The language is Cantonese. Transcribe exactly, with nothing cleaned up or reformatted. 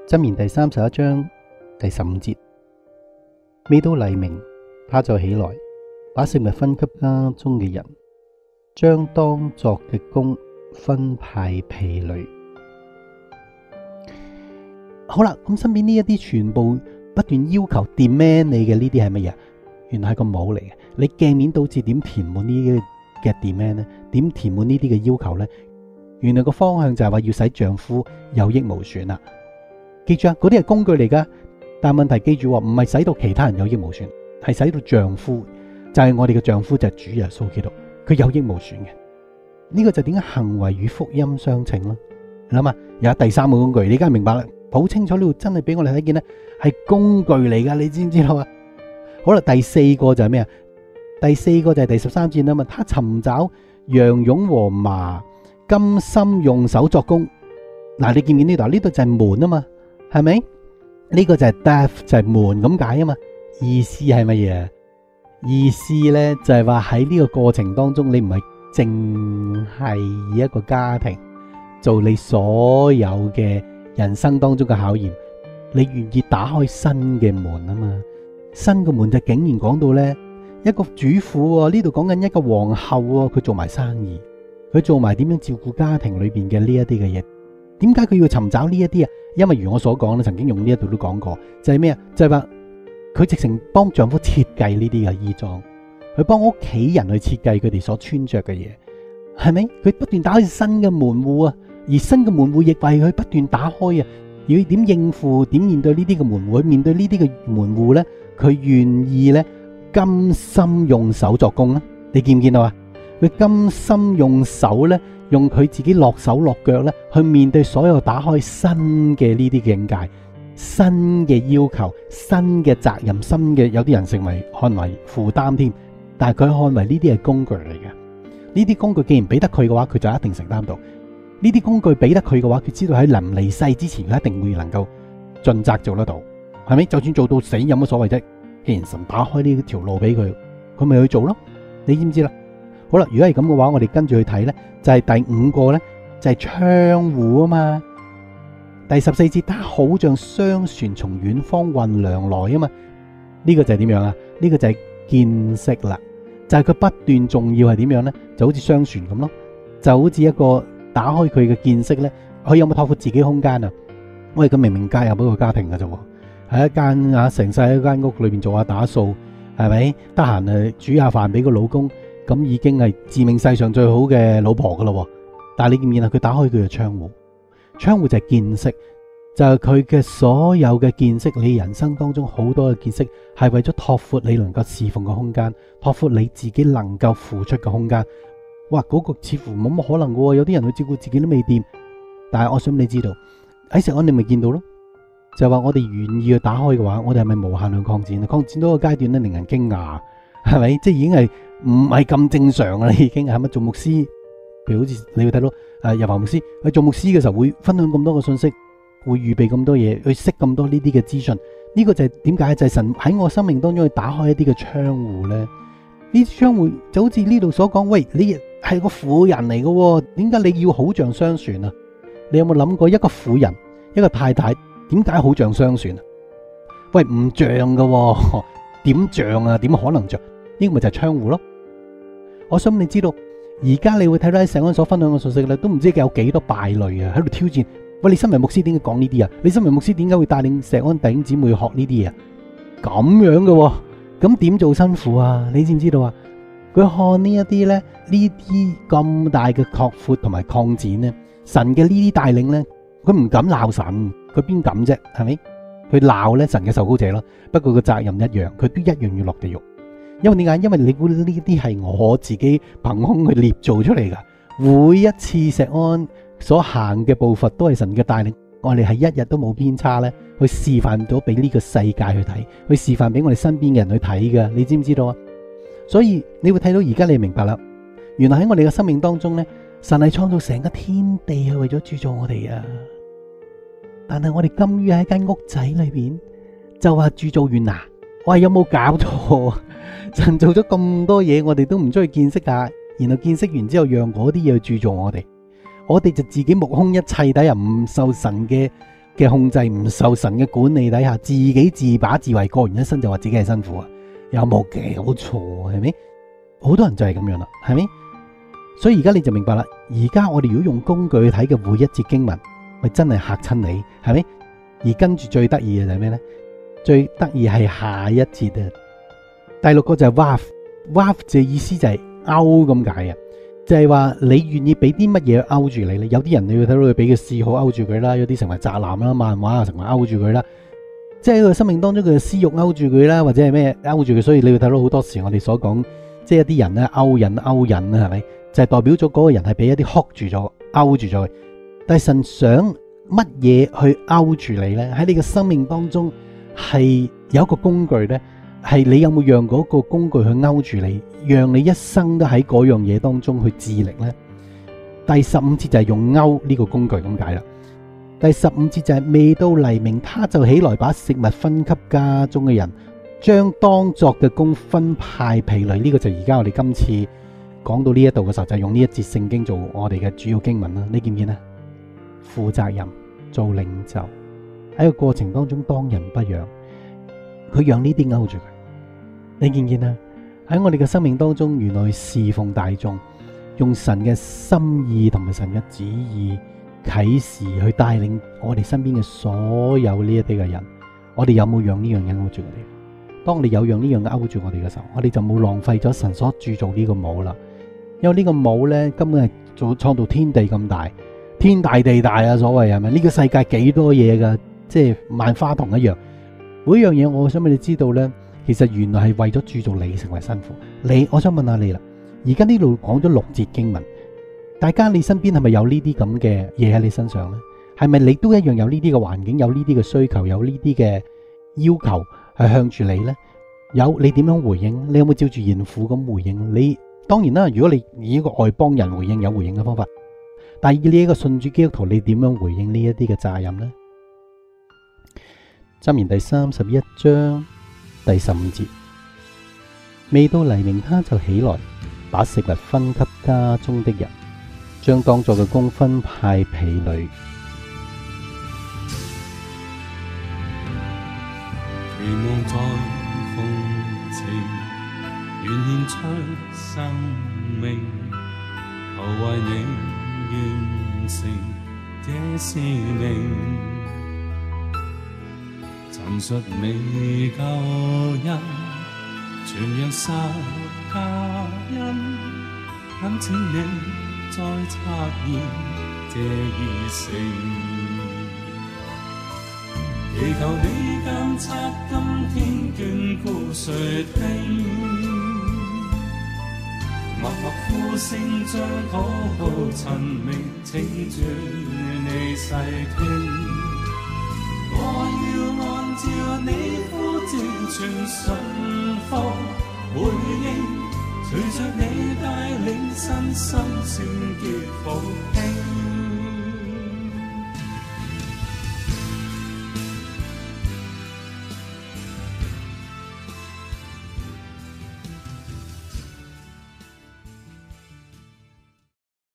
箴言第三十一章第十五節，未到黎明，他就起來，把食物分給家中嘅人，將當作嘅工分派婢女。好啦，咁身邊呢一啲全部不斷要求 demand 你嘅呢啲係乜嘢？原來係個帽嚟嘅。你鏡面倒置點填滿呢啲嘅 demand 呢？點填滿呢啲嘅要求呢？原來個方向就係話要使丈夫有益無損啦。記住啊，嗰啲係工具嚟噶，但問題記住，唔係使到其他人有益無損，係使到丈夫，就係、是、我哋嘅丈夫就係主耶穌基督，佢有益無損嘅。呢、這個就點解行為與福音相稱咯？你諗下，有第三個工具，你而家明白啦，好清楚呢度真係俾我哋睇見呢係工具嚟噶，你知唔知道啊？好啦，第四個就係咩啊？第四個就係第十三節啊嘛，他尋找羊絨和麻，甘心用手作工。嗱，你見唔見呢度？呢度就係門啊嘛。係咪？呢個就係 deaf 就係門咁解啊嘛。意思係乜嘢？意思呢就係話喺呢個過程當中，你唔係淨係以一個家庭做你所有嘅人生當中嘅考驗，你願意打開新嘅門啊嘛。新嘅門就竟然講到呢一個主婦，呢度講緊一個皇后，佢做埋生意，佢做埋點樣照顧家庭裏邊嘅呢一啲嘅嘢。點解佢要尋找呢一啲啊？因為如我所講咧，曾經用呢一度都講過，就係咩啊？就係話佢直情幫丈夫設計呢啲嘅衣裝，佢幫屋企人去設計佢哋所穿着嘅嘢，係咪？佢不斷打開新嘅門戶啊，而新嘅門戶亦為佢不斷打開啊。要點應付？點面對呢啲嘅門戶？面對呢啲嘅門戶呢，佢願意呢甘心用手作工啊！你見唔見到啊？佢甘心用手呢。用佢自己落手落腳咧，去面對所有打開新嘅呢啲境界、新嘅要求、新嘅責任、新嘅有啲人成為看為負擔添，但係佢看為呢啲係工具嚟嘅。呢啲工具既然俾得佢嘅話，佢就一定承擔到。呢啲工具俾得佢嘅話，佢知道喺臨離世之前，佢一定會能夠盡責做得到，係咪？就算做到死有乜所謂啫？既然神打開呢條路俾佢，佢咪去做咯？你知唔知啦？好啦，如果係咁嘅話，我哋跟住去睇呢，就係第五個呢，就係窗戶啊嘛。第十四節，他好像商船從遠方運糧來啊嘛。呢個就係點樣啊？呢個就係見識啦，就係佢不斷重要係點樣呢？就好似商船咁咯，就好似一個打開佢嘅見識呢。佢有冇拓闊自己空間啊？喂，佢明明加入一個家庭㗎啫喎，喺一間啊成世一間屋裏邊做下打掃，係咪？得閒誒煮下飯俾個老公。咁已經係自命世上最好嘅老婆噶咯，但係你見唔見啊？佢打開佢嘅窗戶，窗戶就係見識，就係佢嘅所有嘅見識。你人生當中好多嘅見識，係為咗拓闊你能夠侍奉嘅空間，拓闊你自己能夠付出嘅空間。哇，嗰個似乎冇乜可能噶，有啲人去照顧自己都未掂。但係我想你知道喺石安，你咪見到咯，就係話我哋願意去打開嘅話，我哋係咪無限量擴展？擴展到個階段咧，令人驚訝，係咪？即係已經係。唔係咁正常啦，已經係咪做牧師？譬如好似你會睇到誒，日華牧師去做牧師嘅時候，會分享咁多嘅信息，會預備咁多嘢，去識咁多呢啲嘅資訊。呢個就係點解？就係神喺我生命當中去打開一啲嘅窗戶咧。呢啲窗戶就好似呢度所講，喂，你係個婦人嚟嘅，點解你要好像商船啊？你有冇諗過一個婦人，一個太太，點解好像商船啊？喂，唔像嘅，點像啊？點可能像？呢個咪就係窗戶咯。我想你知道，而家你會睇到喺石安所分享嘅信息咧，都唔知有幾多敗類啊，喺度挑戰。喂，你身為牧師點解講呢啲啊？你身為牧師點解會帶領石安弟兄姊妹學呢啲嘢？咁樣嘅，咁點做辛苦啊？你知唔知道啊？佢看呢一啲咧，呢啲咁大嘅擴闊同埋擴展咧，神嘅呢啲帶領咧，佢唔敢鬧神，佢邊敢啫？係咪？佢鬧咧神嘅受膏者咯，不過個責任一樣，佢都一樣要落地獄。因為點解？因為你估呢啲係我自己憑空去捏造出嚟噶。每一次石安所行嘅步伐都係神嘅帶領，我哋係一日都冇偏差咧，去示範咗俾呢個世界去睇，去示範俾我哋身邊嘅人去睇噶。你知唔知道啊？所以你會睇到而家你明白啦。原來喺我哋嘅生命當中咧，神係創造成個天地係為咗鑄造我哋啊。但係我哋甘於喺間屋仔裏邊就話鑄造完啊？喂，有冇搞錯？神做咗咁多嘢，我哋都唔出去見識下，然後見識完之後，讓嗰啲嘢去鑄造我哋，我哋就自己目空一切底下，唔受神嘅嘅控制，唔受神嘅管理底下，自己自把自為，過完一生就話自己係辛苦啊？有冇搞錯啊？係咪？好多人就係咁樣啦，係咪？所以而家你就明白啦。而家我哋如果用工具去睇嘅每一節經文，咪真係嚇親你，係咪？而跟住最得意嘅就係咩呢？最得意係下一節啊，第六個就係 waf，waf 嘅意思就係勾咁解啊，就係話你願意俾啲乜嘢勾住你呢？有啲人你要睇到佢俾個嗜好勾住佢啦，有啲成為宅男啦，漫畫啊成為勾住佢啦，即係喺佢生命當中佢嘅私欲勾住佢啦，或者係咩勾住佢，所以你要睇到好多時我哋所講，即係一啲人咧勾引勾引啊，係咪？就係代表咗嗰個人係俾一啲哭住咗勾住咗佢。但係神想乜嘢去勾住你呢？喺你嘅生命當中係有一個工具呢，係你有冇讓嗰個工具去勾住你，讓你一生都喺嗰樣嘢當中去致力呢？第十五節就係用勾呢個工具咁解啦。第十五節就係未到黎明，他就起來把食物分給家中嘅人，將當作嘅工分派婢女。呢、這個就而家我哋今次講到呢一度嘅時候，就係用呢一節聖經做我哋嘅主要經文啦。你見唔見啊？負責任做領袖喺個過程當中當仁不讓，佢讓呢啲勾住佢。你見唔見啊？喺我哋嘅生命當中，原來侍奉大眾，用神嘅心意同埋神嘅旨意啟示去帶領我哋身邊嘅所有呢一啲嘅人，我哋有冇讓呢樣嘢勾住我哋？當我哋有讓呢樣嘢勾住我哋嘅時候，我哋就冇浪費咗神所鑄造呢個帽啦。因為呢個帽呢，根本係做創造天地咁大，天大地大啊，所謂係咪？呢個世界幾多嘢噶，即係萬花筒一樣。每一樣嘢，我想俾你知道呢，其實原來係為咗鑄造你成為辛苦。你，我想問下你啦，而家呢度講咗六節經文，大家你身邊係咪有呢啲咁嘅嘢喺你身上呢？係咪你都一樣有呢啲嘅環境，有呢啲嘅需求，有呢啲嘅要求係向住你呢？有，你點樣回應？你有冇照住賢婦咁回應？你當然啦，如果你以一個外邦人回應，有回應嘅方法，但係以你一個信主基督徒，你點樣回應呢一啲嘅責任呢？箴言第三十一章第十五節，未到黎明，他就起來，把食物分給家中的人，將當作嘅工分派婢女。 期望在風情，願獻出生命，求為你完成這使命。陳述你救恩，傳揚十架恩，懇請你再察驗這熱誠。祈求你監察今天眷顧誰聽，默默呼聲將禱告陳明，請主你細聽。我要按照你呼召全順服回應，隨着你帶領身心聖潔復興。